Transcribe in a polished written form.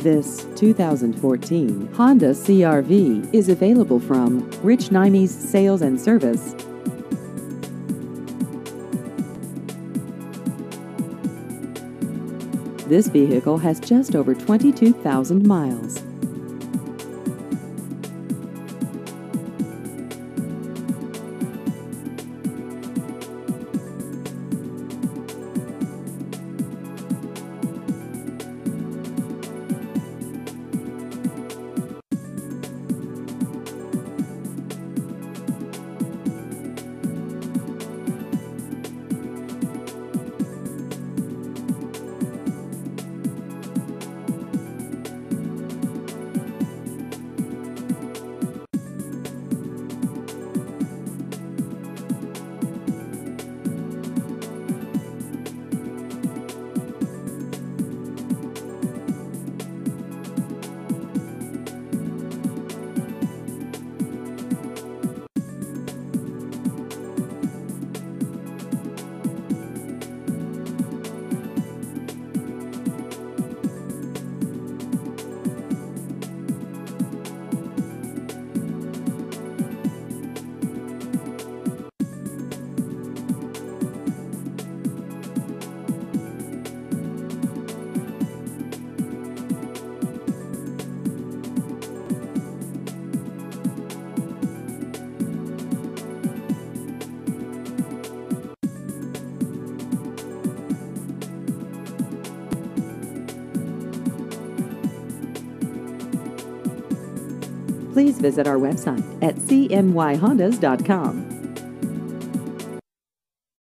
This 2014 Honda CR-V is available from Rich Nimes Sales and Service. This vehicle has just over 22,000 miles. Please visit our website at cnyhondas.com.